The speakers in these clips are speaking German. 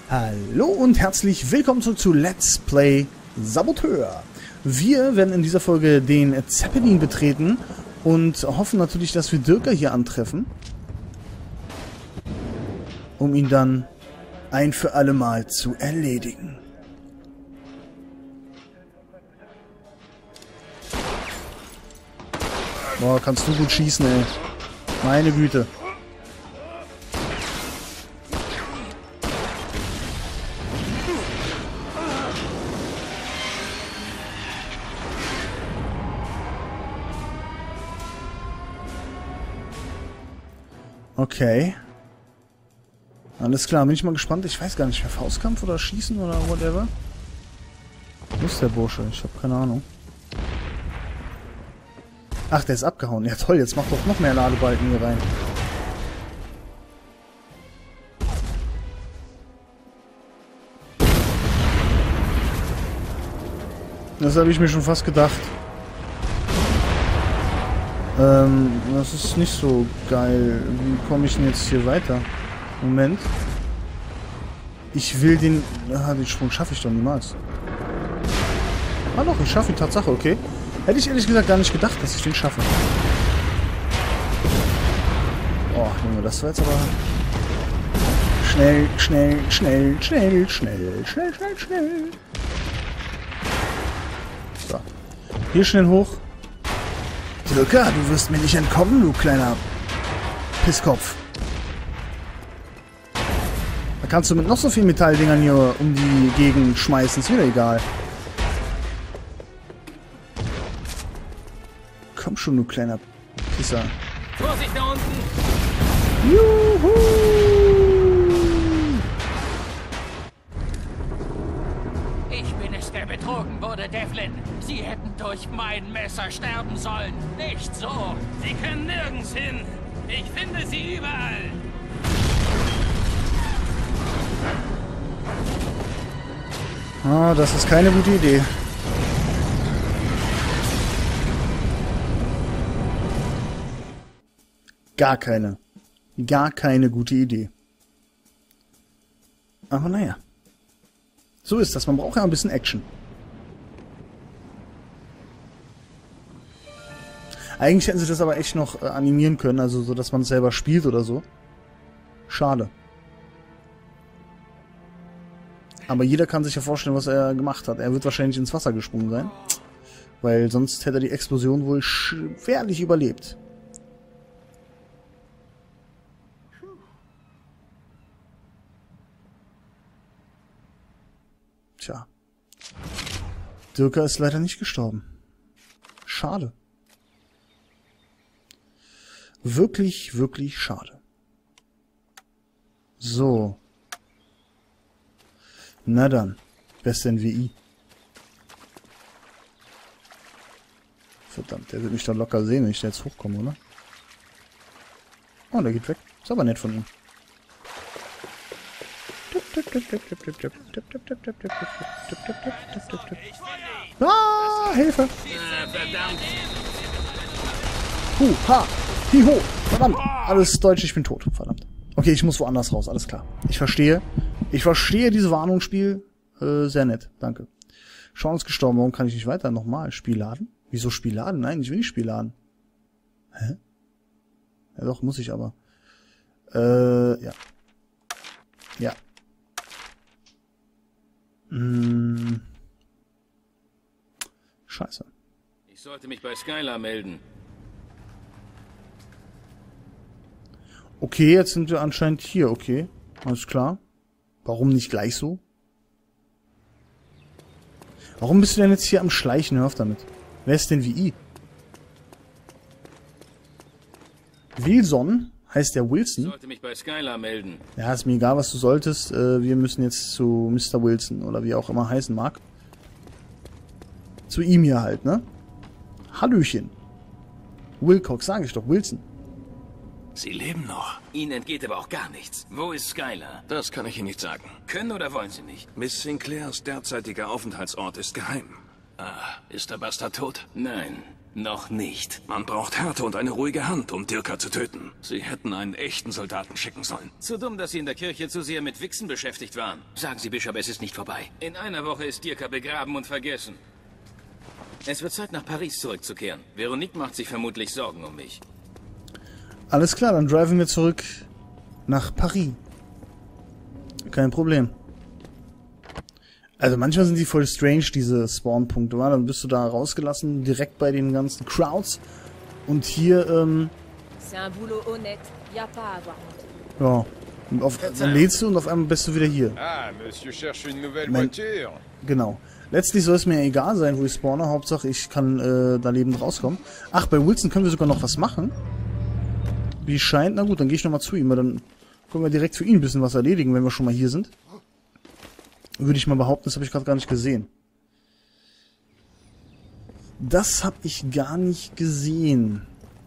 Hallo und herzlich willkommen zurück zu Let's Play Saboteur. Wir werden in dieser Folge den Zeppelin betreten und hoffen natürlich, dass wir Dyrka hier antreffen, um ihn dann ein für alle Mal zu erledigen. Boah, kannst du gut schießen, ey. Meine Güte. Okay. Alles klar, bin ich mal gespannt. Ich weiß gar nicht, mehr Faustkampf oder Schießen oder whatever. Wo ist der Bursche? Ich habe keine Ahnung. Ach, der ist abgehauen. Ja toll, jetzt macht doch noch mehr Ladebalken hier rein. Das habe ich mir schon fast gedacht. Das ist nicht so geil. Wie komme ich denn jetzt hier weiter? Moment. Ich will den... Ah, den Sprung schaffe ich doch niemals. Ah doch, ich schaffe ihn, Tatsache, okay. Hätte ich ehrlich gesagt gar nicht gedacht, dass ich den schaffe. Oh, Junge, das war jetzt aber... Schnell, schnell, schnell, schnell, schnell, schnell, schnell, schnell. So. Hier schnell hoch. Dyrka, du wirst mir nicht entkommen, du kleiner Pisskopf. Da kannst du mit noch so vielen Metalldingern hier um die Gegend schmeißen, ist wieder egal. Komm schon, du kleiner Pisser. Vorsicht da unten! Juhu! Ich bin es, der betrogen wurde, Devlin. Sie hätten durch mein Messer sterben sollen. Nicht so. Sie können nirgends hin. Ich finde sie überall. Ah, das ist keine gute Idee. Gar keine. Gar keine gute Idee. Aber naja. So ist das. Man braucht ja ein bisschen Action. Eigentlich hätten sie das aber echt noch animieren können, also so, dass man es selber spielt oder so. Schade. Aber jeder kann sich ja vorstellen, was er gemacht hat. Er wird wahrscheinlich ins Wasser gesprungen sein. Weil sonst hätte er die Explosion wohl schwerlich überlebt. Tja. Dyrka ist leider nicht gestorben. Schade. Wirklich, wirklich schade. So. Na dann. Beste NWI. Verdammt, der wird mich doch locker sehen, wenn ich da jetzt hochkomme, oder? Oh, der geht weg. Ist aber nett von ihm. Ah, Hilfe! Ha! Hiho! Verdammt! Alles Deutsch, ich bin tot. Verdammt. Okay, ich muss woanders raus, alles klar. Ich verstehe. Ich verstehe diese Warnungsspiel. Sehr nett, danke. Sean ist gestorben, warum kann ich nicht weiter? Nochmal, Spiel laden? Wieso Spiel laden? Nein, ich will nicht Spiel laden. Hä? Ja doch, muss ich aber. Ja. Ja. Scheiße. Ich sollte mich bei Skylar melden. Okay, jetzt sind wir anscheinend hier, okay. Alles klar. Warum nicht gleich so? Warum bist du denn jetzt hier am Schleichen? Hör auf damit. Wer ist denn wie I? Wilson? Heißt der Wilson? Ich sollte mich bei Skylar melden. Ja, ist mir egal, was du solltest. Wir müssen jetzt zu Mr. Wilson oder wie er auch immer heißen mag. Zu ihm hier halt, ne? Hallöchen. Wilcox, sage ich doch, Wilson. Sie leben noch. Ihnen entgeht aber auch gar nichts. Wo ist Skylar? Das kann ich Ihnen nicht sagen. Können oder wollen Sie nicht? Miss Sinclairs derzeitiger Aufenthaltsort ist geheim. Ist der Bastard tot? Nein. Noch nicht. Man braucht Härte und eine ruhige Hand, um Dirka zu töten. Sie hätten einen echten Soldaten schicken sollen. Zu dumm, dass Sie in der Kirche zu sehr mit Wichsen beschäftigt waren. Sagen Sie, Bischof, es ist nicht vorbei. In einer Woche ist Dirka begraben und vergessen. Es wird Zeit, nach Paris zurückzukehren. Veronique macht sich vermutlich Sorgen um mich. Alles klar, dann driven wir zurück nach Paris. Kein Problem. Also manchmal sind die voll strange, diese Spawn-Punkte. Dann bist du da rausgelassen, direkt bei den ganzen Crowds. Und hier, ja. Und dann lädst du und auf einmal bist du wieder hier. Ah, Monsieur cherche une nouvelle voiture. Genau. Letztlich soll es mir egal sein, wo ich spawne. Hauptsache, ich kann da lebend rauskommen. Ach, bei Wilson können wir sogar noch was machen. Wie es scheint. Na gut, dann gehe ich nochmal zu ihm. Dann können wir direkt für ihn ein bisschen was erledigen, wenn wir schon mal hier sind. Würde ich mal behaupten, das habe ich gerade gar nicht gesehen. Das habe ich gar nicht gesehen.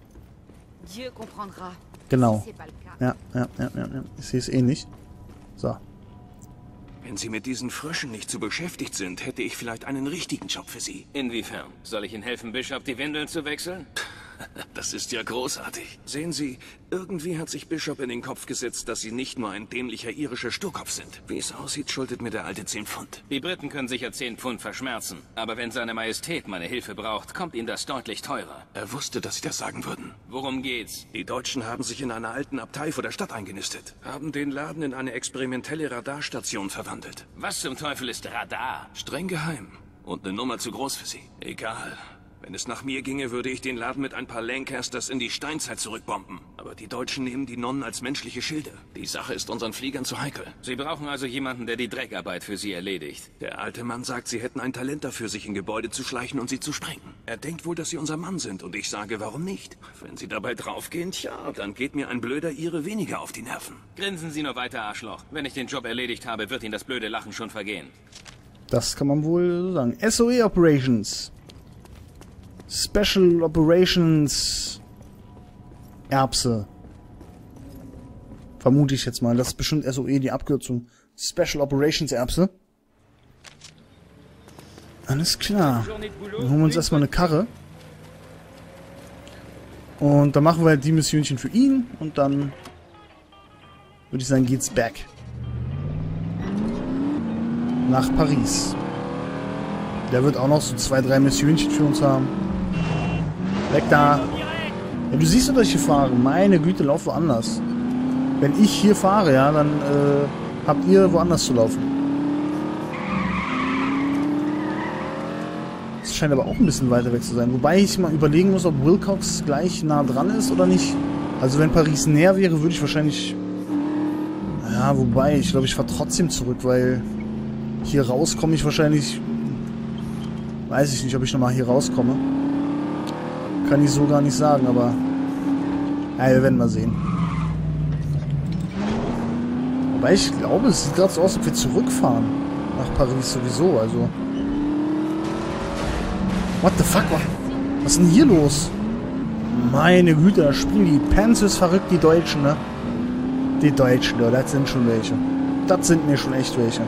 Genau. Ja. Ich sehe es eh nicht. So. Wenn Sie mit diesen Fröschen nicht so beschäftigt sind, hätte ich vielleicht einen richtigen Job für Sie. Inwiefern? Soll ich Ihnen helfen, Bischof, die Windeln zu wechseln? Das ist ja großartig. Sehen Sie, irgendwie hat sich Bishop in den Kopf gesetzt, dass Sie nicht nur ein dämlicher irischer Sturkopf sind. Wie es aussieht, schuldet mir der alte 10 Pfund. Die Briten können sicher 10 Pfund verschmerzen. Aber wenn seine Majestät meine Hilfe braucht, kommt ihm das deutlich teurer. Er wusste, dass Sie das sagen würden. Worum geht's? Die Deutschen haben sich in einer alten Abtei vor der Stadt eingenistet. Haben den Laden in eine experimentelle Radarstation verwandelt. Was zum Teufel ist Radar? Streng geheim. Und eine Nummer zu groß für Sie. Egal. Wenn es nach mir ginge, würde ich den Laden mit ein paar Lancasters in die Steinzeit zurückbomben. Aber die Deutschen nehmen die Nonnen als menschliche Schilde. Die Sache ist unseren Fliegern zu heikel. Sie brauchen also jemanden, der die Dreckarbeit für Sie erledigt. Der alte Mann sagt, Sie hätten ein Talent dafür, sich in Gebäude zu schleichen und sie zu sprengen. Er denkt wohl, dass Sie unser Mann sind und ich sage, warum nicht? Wenn Sie dabei draufgehen, tja, dann geht mir ein blöder Ire weniger auf die Nerven. Grinsen Sie nur weiter, Arschloch. Wenn ich den Job erledigt habe, wird Ihnen das blöde Lachen schon vergehen. Das kann man wohl so sagen. SOE Operations. Special Operations Erbse. Vermute ich jetzt mal. Das ist bestimmt SOE, die Abkürzung. Special Operations Erbse. Alles klar. Dann holen wir uns erstmal eine Karre. Und dann machen wir halt die Missionchen für ihn. Und dann würde ich sagen, geht's back. Nach Paris. Der wird auch noch so 2, 3 Missionchen für uns haben. Weg da. Ja, du siehst doch, dass ich hier fahre. Meine Güte, lauf woanders. Wenn ich hier fahre, ja, dann habt ihr woanders zu laufen. Das scheint aber auch ein bisschen weiter weg zu sein. Wobei ich mal überlegen muss, ob Wilcox gleich nah dran ist oder nicht. Also wenn Paris näher wäre, würde ich wahrscheinlich... Ja, wobei, ich glaube, ich fahre trotzdem zurück, weil hier raus komme ich wahrscheinlich... Weiß ich nicht, ob ich nochmal hier rauskomme. Kann ich so gar nicht sagen, aber... Ja, wir werden mal sehen. Wobei ich glaube, es sieht gerade so aus, als ob wir zurückfahren. Nach Paris sowieso, also... What the fuck? Was ist denn hier los? Meine Güte, da spielen die Panzers verrückt, die Deutschen, ne? Die Deutschen, ja, das sind schon welche. Das sind mir schon echt welche.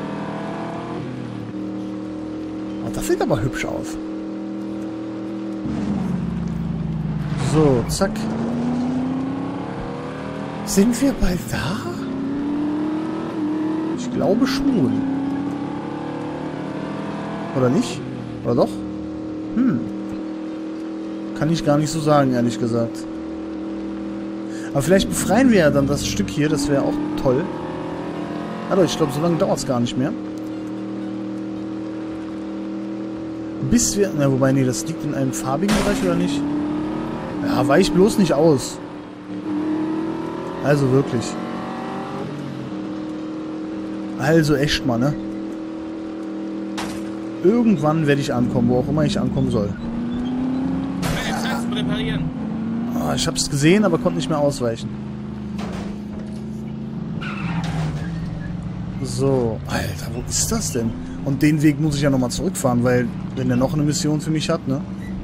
Oh, das sieht aber hübsch aus. So, zack. Sind wir bald da? Ich glaube schon. Oder nicht? Oder doch? Kann ich gar nicht so sagen, ehrlich gesagt. Aber vielleicht befreien wir ja dann das Stück hier, das wäre auch toll. Also ich glaube, so lange dauert es gar nicht mehr. Bis wir... Na, wobei, nee, das liegt in einem farbigen Bereich, oder nicht? Ja, weich bloß nicht aus. Also wirklich. Also echt mal, ne? Irgendwann werde ich ankommen, wo auch immer ich ankommen soll. Oh, ich hab's gesehen, aber konnte nicht mehr ausweichen. So, Alter, wo ist das denn? Und den Weg muss ich ja nochmal zurückfahren, weil, wenn er noch eine Mission für mich hat, ne?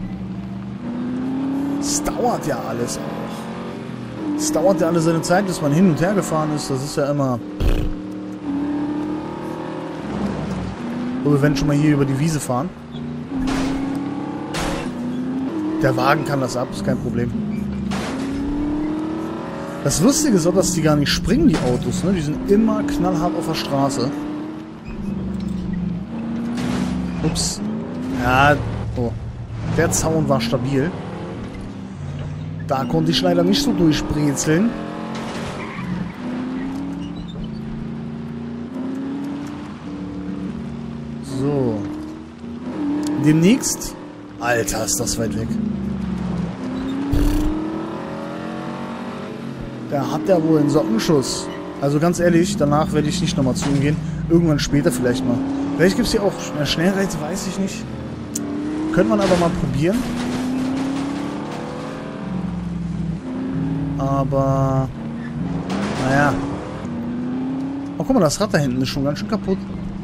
Es dauert ja alles auch. Es dauert ja alles seine Zeit, bis man hin und her gefahren ist. Das ist ja immer... So, wir werden schon mal hier über die Wiese fahren. Der Wagen kann das ab, ist kein Problem. Das Lustige ist auch, dass die gar nicht springen, die Autos, ne? Die sind immer knallhart auf der Straße. Ups. Ja, oh. Der Zaun war stabil. Da konnte ich leider nicht so durchbrezeln. So. Demnächst... Alter, ist das weit weg. Da hat der wohl einen Sockenschuss. Also ganz ehrlich, danach werde ich nicht nochmal zu ihm gehen. Irgendwann später vielleicht mal. Vielleicht gibt es hier auch Schnellreise, weiß ich nicht. Könnte man aber mal probieren. Aber... Naja. Oh, guck mal, das Rad da hinten ist schon ganz schön kaputt.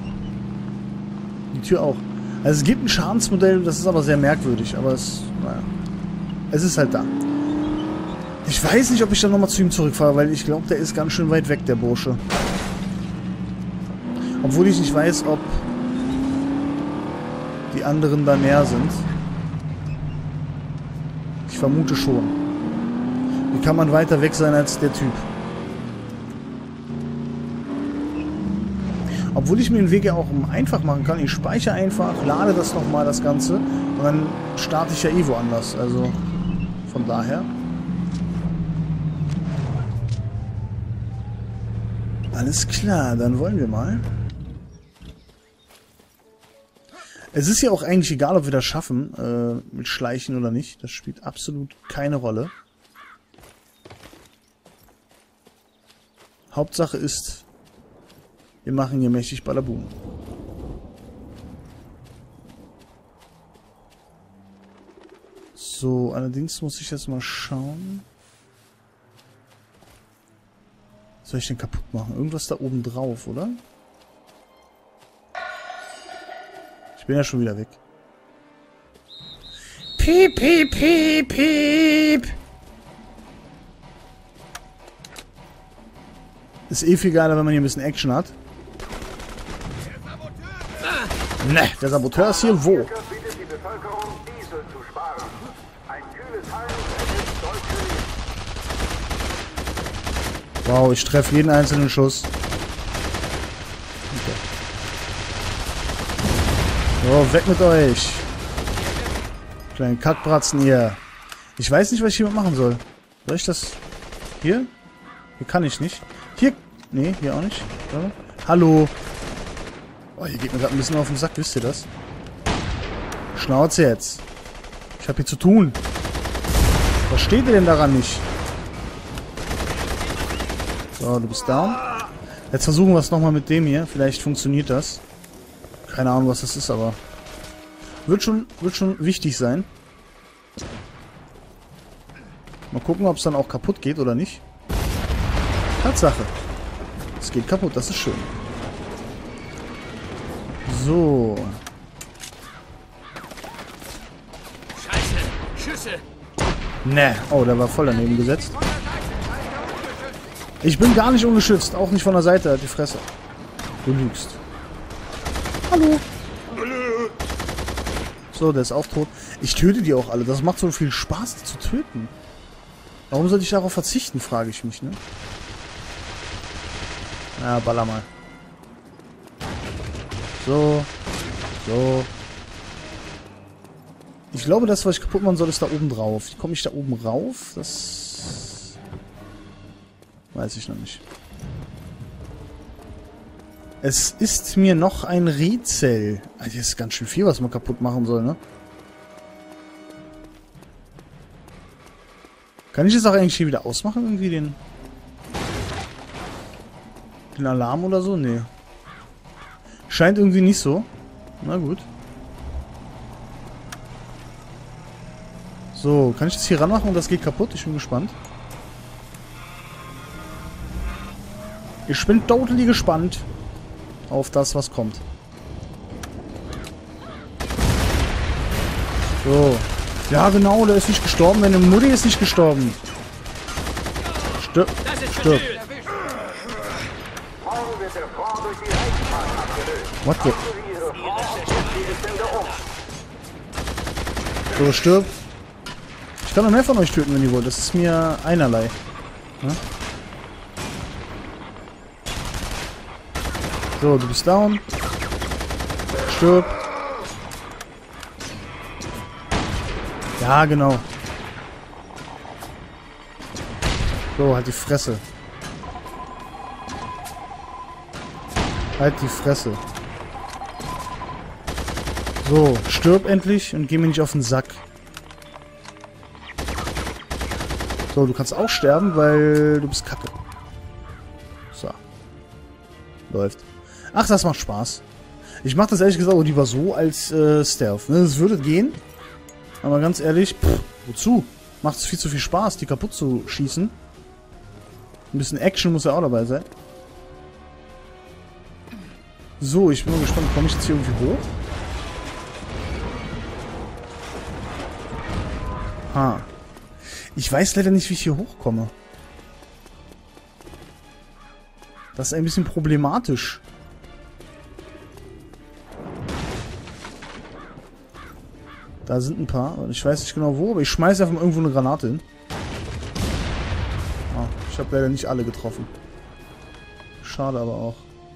Die Tür auch. Also es gibt ein Schadensmodell, das ist aber sehr merkwürdig. Aber es... Naja. Es ist halt da. Ich weiß nicht, ob ich dann nochmal zu ihm zurückfahre, weil ich glaube, der ist ganz schön weit weg, der Bursche. Obwohl ich nicht weiß, ob die anderen da näher sind. Ich vermute schon. Wie kann man weiter weg sein als der Typ? Obwohl ich mir den Weg ja auch einfach machen kann. Ich speichere einfach, lade das nochmal, das Ganze. Und dann starte ich ja eh woanders. Also von daher. Alles klar, dann wollen wir mal. Es ist ja auch eigentlich egal, ob wir das schaffen, mit Schleichen oder nicht. Das spielt absolut keine Rolle. Hauptsache ist, wir machen hier mächtig Balaboom. So, allerdings muss ich jetzt mal schauen. Was soll ich denn kaputt machen? Irgendwas da oben drauf, oder? Ich bin ja schon wieder weg. Piep, piep, piep, piep. Ist eh viel geiler, wenn man hier ein bisschen Action hat. Ne, der Saboteur ist hier wo? Wow, ich treffe jeden einzelnen Schuss. Okay. So, weg mit euch. Kleinen Kackbratzen hier. Ich weiß nicht, was ich hier machen soll. Soll ich das... Hier? Hier kann ich nicht. Hier... Nee, hier auch nicht. Oder? Hallo. Oh, hier geht mir gerade ein bisschen auf den Sack, wisst ihr das? Schnauze jetzt. Ich habe hier zu tun. Was steht ihr denn daran nicht? So, du bist down. Jetzt versuchen wir es nochmal mit dem hier. Vielleicht funktioniert das. Keine Ahnung, was das ist, aber... Wird schon wichtig sein. Mal gucken, ob es dann auch kaputt geht oder nicht. Tatsache. Es geht kaputt, das ist schön. So. Scheiße! Schüsse! Ne. Oh, der war voll daneben gesetzt. Ich bin gar nicht ungeschützt. Auch nicht von der Seite. Die Fresse. Du lügst. Hallo. So, der ist auch tot. Ich töte die auch alle. Das macht so viel Spaß, die zu töten. Warum sollte ich darauf verzichten, frage ich mich, ne? Na, baller mal. So. So. Ich glaube, das, was ich kaputt machen soll, ist da oben drauf. Wie komme ich da oben rauf? Das... weiß ich noch nicht. Es ist mir noch ein Rätsel. Alter, das ist ganz schön viel, was man kaputt machen soll, ne? Kann ich das auch eigentlich hier wieder ausmachen? Irgendwie den Alarm oder so? Nee. Scheint irgendwie nicht so. Na gut. So, kann ich das hier ranmachen und das geht kaputt? Ich bin gespannt. Ich bin totally gespannt auf das, was kommt. So. Ja, genau, der ist nicht gestorben. Meine Mutti ist nicht gestorben. Stirb. Stirb. What the? So, stirb. Ich kann noch mehr von euch töten, wenn ihr wollt. Das ist mir einerlei. Ja? So, du bist down. Stirb. Ja, genau. So, halt die Fresse. Halt die Fresse. So, stirb endlich und geh mir nicht auf den Sack. So, du kannst auch sterben, weil du bist kacke. So. Läuft. Ach, das macht Spaß. Ich mach das ehrlich gesagt auch lieber so als Stealth. Ne? Das würde gehen. Aber ganz ehrlich, wozu? Macht es viel zu viel Spaß, die kaputt zu schießen. Ein bisschen Action muss ja auch dabei sein. So, ich bin mal gespannt, komme ich jetzt hier irgendwie hoch? Ha. Ich weiß leider nicht, wie ich hier hochkomme. Das ist ein bisschen problematisch. Da sind ein paar. Ich weiß nicht genau wo, aber ich schmeiße einfach mal irgendwo eine Granate hin. Ah, ich habe leider nicht alle getroffen. Schade aber auch.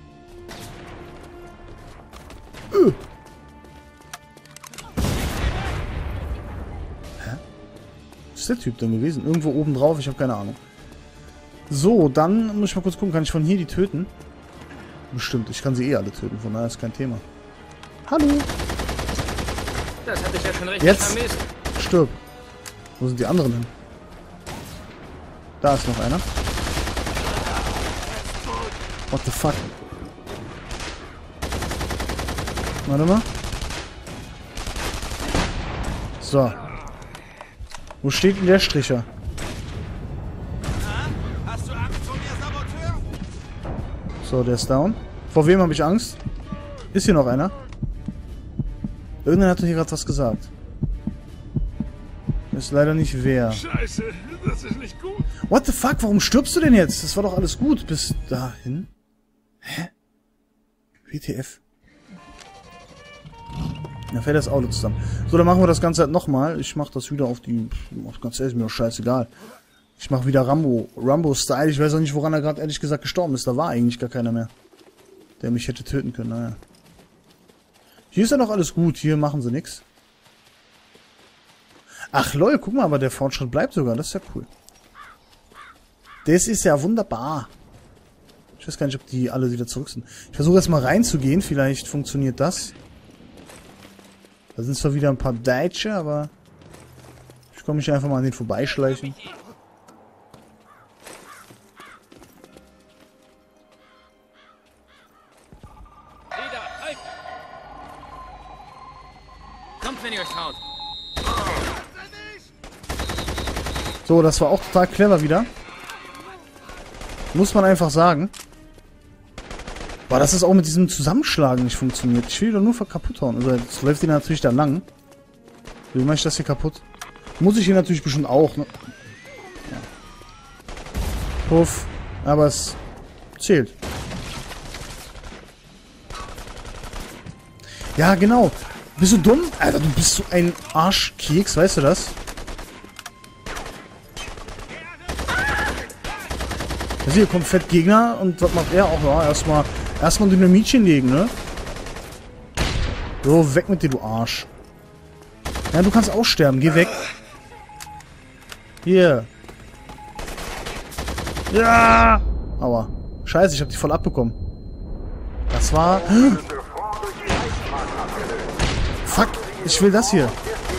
Hä? Was ist der Typ denn gewesen? Irgendwo oben drauf, ich habe keine Ahnung. So, dann muss ich mal kurz gucken, kann ich von hier die töten? Bestimmt, ich kann sie eh alle töten, von daher ist kein Thema. Hallo! Das hatte ich ja schon richtig Jetzt vermisst. stirb. Wo sind die anderen hin? Da ist noch einer. What the fuck? Warte mal. So. Wo steht denn der Stricher? Hast du Angst vor mir, Saboteur? So, der ist down. Vor wem habe ich Angst? Ist hier noch einer? Irgendwer hat doch hier gerade was gesagt. Ist leider nicht wer. Scheiße, das ist nicht gut. What the fuck? Warum stirbst du denn jetzt? Das war doch alles gut bis dahin. Hä? WTF? Da fällt das Auto zusammen. So, dann machen wir das Ganze halt nochmal. Ich mach das wieder auf die... Ganz ehrlich, mir doch scheißegal. Ich mach wieder Rambo-Style. Ich weiß auch nicht, woran er gerade ehrlich gesagt gestorben ist. Da war eigentlich gar keiner mehr, der mich hätte töten können. Naja. Hier ist ja noch alles gut. Hier machen sie nichts. Ach lol, guck mal, aber der Fortschritt bleibt sogar. Das ist ja cool. Das ist ja wunderbar. Ich weiß gar nicht, ob die alle wieder zurück sind. Ich versuche jetzt mal reinzugehen. Vielleicht funktioniert das. Da sind zwar wieder ein paar Deutsche, aber ich komme mich einfach mal an den vorbeischleichen. Kommt, wenn ihr euch traut. So, das war auch total clever wieder. Muss man einfach sagen. Boah, dass es auch mit diesem Zusammenschlagen nicht funktioniert. Ich will die doch nur kaputt hauen. Also jetzt läuft die natürlich da lang. Wie mache ich das hier kaputt? Muss ich hier natürlich bestimmt auch, ne? Ja. Puff. Aber es zählt. Ja, genau. Bist du dumm? Alter, du bist so ein Arschkeks, weißt du das? Also hier kommt fett Gegner und was macht er auch? Ja, erstmal ein Dynamitchen legen, ne? So, weg mit dir, du Arsch. Ja, du kannst auch sterben. Geh weg. Hier. Ja! Aua. Scheiße, ich hab die voll abbekommen. Das war... Fuck, ich will das hier.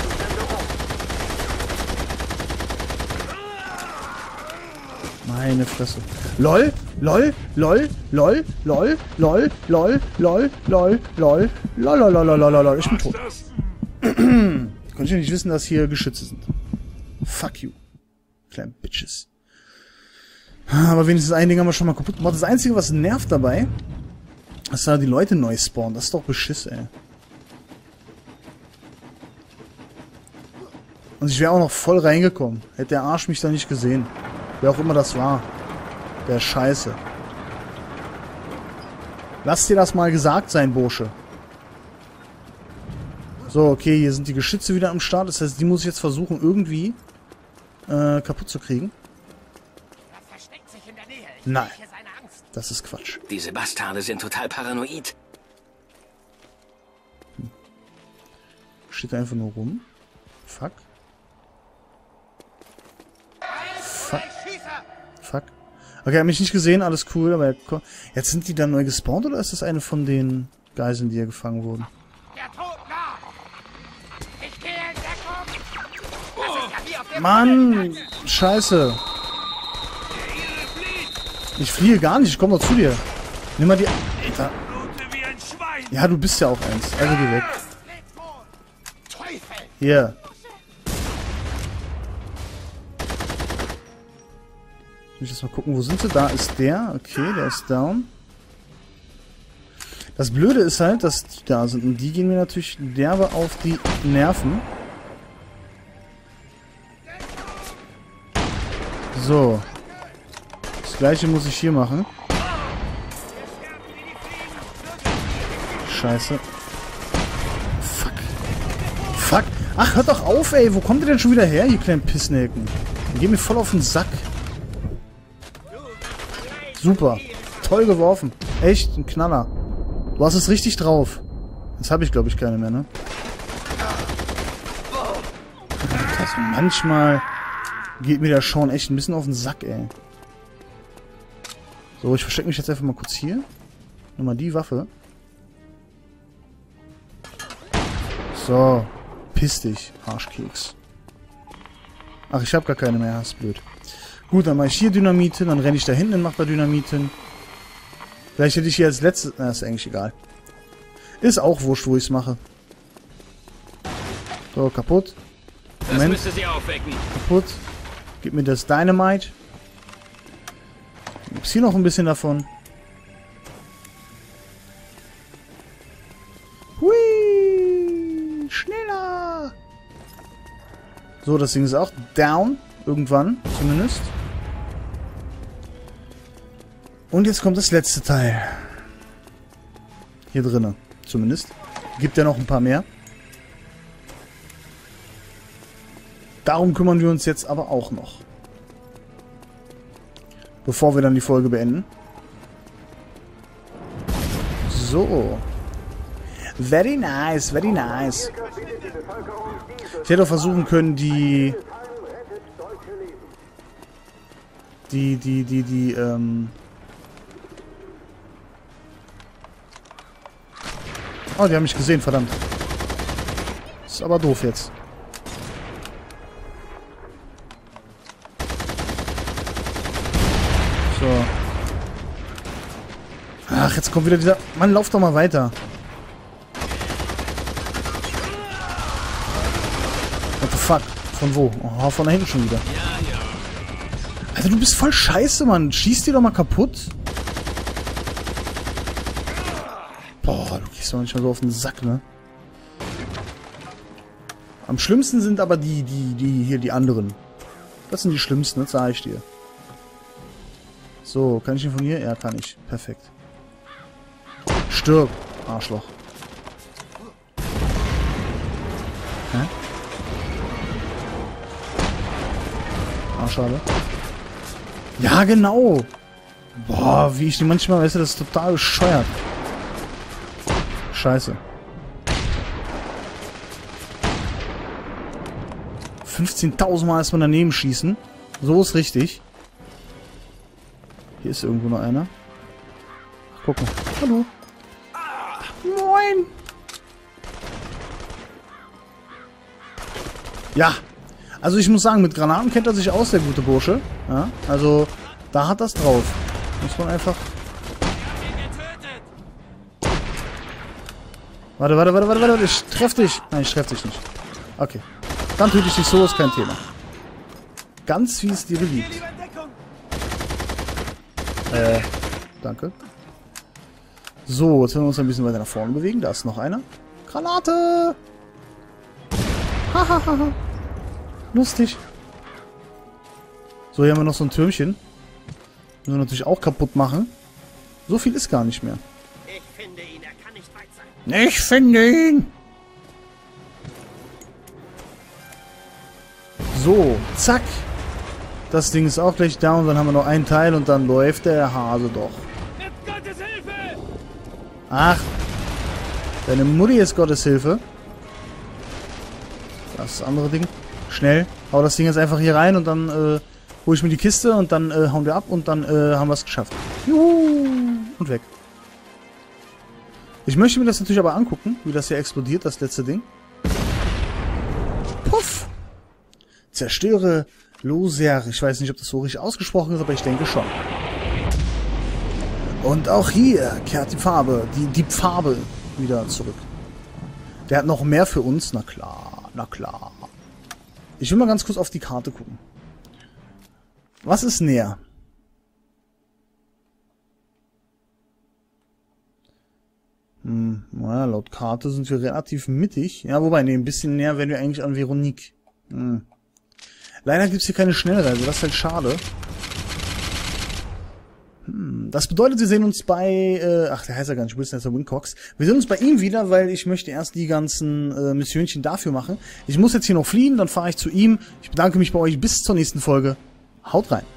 Meine Fresse. LOL, LOL, LOL, LOL, LOL, LOL, LOL, LOL, LOL, LOL, LOL, ich bin tot. Konnte ich ja nicht wissen, dass hier Geschütze sind. Fuck you. Kleine Bitches. Aber wenigstens ein Ding haben wir schon mal kaputt gemacht. Das Einzige, was nervt dabei, ist da die Leute neu spawnen. Das ist doch Beschiss, ey. Und ich wäre auch noch voll reingekommen. Hätte der Arsch mich da nicht gesehen. Wer auch immer das war. Der Scheiße. Lass dir das mal gesagt sein, Bursche. So, okay, hier sind die Geschütze wieder am Start. Das heißt, die muss ich jetzt versuchen, irgendwie kaputt zu kriegen. Er versteckt sich in der Nähe. Ich Nein. rieche seine Angst. Das ist Quatsch. Diese Bastarde sind total paranoid. Steht da einfach nur rum. Fuck. Fuck. Fuck. Okay, er hat mich nicht gesehen, alles cool, aber jetzt sind die dann neu gespawnt oder ist das eine von den Geiseln, die hier gefangen wurden? Der Tod nah. Ich gehe in Deckung. Das ist ja wie auf dem Mann! Scheiße! Ich fliehe gar nicht, ich komme doch zu dir. Nimm mal die... Alter. Blute wie ein Schwein. Ja, du bist ja auch eins. Also geh weg. Teufel. Hier. Ich muss jetzt mal gucken, wo sind sie? Da ist der. Okay, der ist down. Das Blöde ist halt, dass die da sind. Und die gehen mir natürlich derbe auf die Nerven. So. Das gleiche muss ich hier machen. Scheiße. Fuck. Fuck. Ach, hört doch auf, ey. Wo kommt ihr denn schon wieder her, ihr kleinen Pissnelken? Die gehen mir voll auf den Sack. Super. Toll geworfen. Echt, ein Knaller. Du hast es richtig drauf. Jetzt habe ich, glaube ich, keine mehr, ne? Das manchmal geht mir der Sean echt ein bisschen auf den Sack, ey. So, ich verstecke mich jetzt einfach mal kurz hier. Nimm mal die Waffe. So. Piss dich, Arschkeks. Ach, ich habe gar keine mehr. Das ist blöd. Gut, dann mache ich hier Dynamit hin. Dann renne ich da hinten und mache da Dynamit hin. Vielleicht hätte ich hier als letztes... Na, ist eigentlich egal. Ist auch wurscht, wo ich es mache. So, kaputt. Moment. Das müsste sie aufwecken. Kaputt. Gib mir das Dynamite. Gibt's hier noch ein bisschen davon. Hui! Schneller! So, das Ding ist auch down. Irgendwann, zumindest. Und jetzt kommt das letzte Teil. Hier drinnen, zumindest. Gibt ja noch ein paar mehr. Darum kümmern wir uns jetzt aber auch noch. Bevor wir dann die Folge beenden. So. Very nice, very nice. Ich hätte auch versuchen können, Oh, die haben mich gesehen, verdammt. Ist aber doof jetzt. So. Ach, jetzt kommt wieder dieser... Mann, lauf doch mal weiter. What the fuck? Von wo? Oh, von da hinten schon wieder. Alter, du bist voll scheiße, Mann. Schieß die doch mal kaputt. Boah, du gehst doch manchmal so auf den Sack, ne? Am schlimmsten sind aber die hier, die anderen. Das sind die schlimmsten, das sage ich dir. So, kann ich ihn von hier? Ja, kann ich. Perfekt. Stirb, Arschloch. Hä? Ah, schade. Ja, genau. Boah, wie ich die manchmal, weißt du, das ist total bescheuert. Scheiße. 15.000 Mal erstmal daneben schießen. So ist richtig. Hier ist irgendwo noch einer. Guck mal. Hallo. Moin. Ja. Also ich muss sagen, mit Granaten kennt er sich aus, der gute Bursche. Ja, also, da hat das drauf. Muss man einfach... Warte. Ich treff dich. Nein, ich treff dich nicht. Okay. Dann töte ich dich so, ist kein Thema. Ganz wie es dir beliebt. Danke. So, jetzt werden wir uns ein bisschen weiter nach vorne bewegen. Da ist noch einer. Granate! Hahaha. Lustig. So, hier haben wir noch so ein Türmchen. Müssen wir natürlich auch kaputt machen. So viel ist gar nicht mehr. Ich finde ihn, er kann nicht weit sein. Ich finde ihn! So, zack. Das Ding ist auch gleich da und dann haben wir noch einen Teil und dann läuft der Hase doch. Mit Gottes Hilfe! Ach, deine Mutti ist Gottes Hilfe. Das andere Ding. Schnell. Hau das Ding jetzt einfach hier rein und dann hole ich mir die Kiste und dann hauen wir ab und dann haben wir es geschafft. Juhu! Und weg. Ich möchte mir das natürlich aber angucken, wie das hier explodiert, das letzte Ding. Puff! Zerstöre Loser. Ich weiß nicht, ob das so richtig ausgesprochen ist, aber ich denke schon. Und auch hier kehrt die Farbe, die Farbe wieder zurück. Der hat noch mehr für uns. Na klar, na klar. Ich will mal ganz kurz auf die Karte gucken. Was ist näher? Naja, laut Karte sind wir relativ mittig. Ja, wobei, nee, ein bisschen näher wären wir eigentlich an Veronique. Leider gibt's hier keine Schnellreise, das ist halt schade. Das bedeutet, wir sehen uns bei, ach, der heißt ja gar nicht Wilson, der heißt ja Wincox. Wir sehen uns bei ihm wieder, weil ich möchte erst die ganzen Missionchen dafür machen. Ich muss jetzt hier noch fliehen, dann fahre ich zu ihm. Ich bedanke mich bei euch, bis zur nächsten Folge. Haut rein.